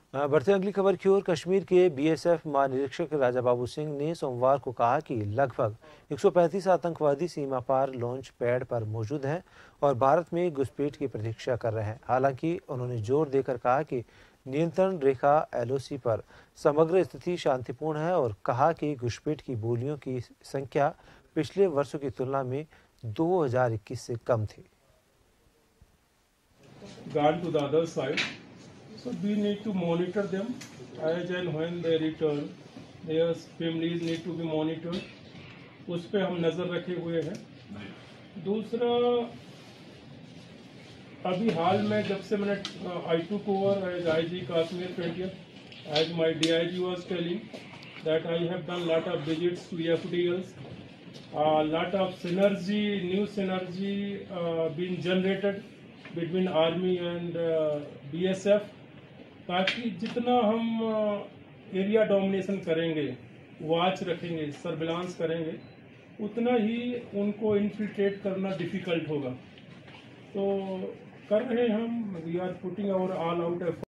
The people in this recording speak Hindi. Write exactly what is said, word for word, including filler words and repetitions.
अ, बढ़ते अगली खबर की ओर। कश्मीर के बीएसएफ महानिरीक्षक राजा बाबू सिंह ने सोमवार को कहा कि लगभग एक सौ पैंतीस आतंकवादी सीमा पार लॉन्च पैड पर मौजूद हैं और भारत में घुसपैठ की प्रतीक्षा कर रहे हैं। हालांकि उन्होंने जोर देकर कहा कि नियंत्रण रेखा एलओसी पर समग्र स्थिति शांतिपूर्ण है और कहा कि घुसपैठ की बोलियों की संख्या पिछले वर्षों की तुलना में दो हज़ार इक्कीस से कम थी। Gone to the other side. So we need to monitor them as and when they return. Their families need to be monitored. उस पे हम नज़र रखे हुए हैं। दूसरा, अभी हाल में जब से मैंने I took over as I G Kashmir twentieth, as my D I G was telling that I have done lot of visits to F D Ls, lot of synergy, new synergy being generated between army and B S F, ताकि जितना हम एरिया uh, डोमिनेशन करेंगे, वॉच रखेंगे, सर्विलांस करेंगे, उतना ही उनको इन्फिल्ट्रेट करना डिफिकल्ट होगा। तो कर रहे हैं हम, we are putting our all out effort.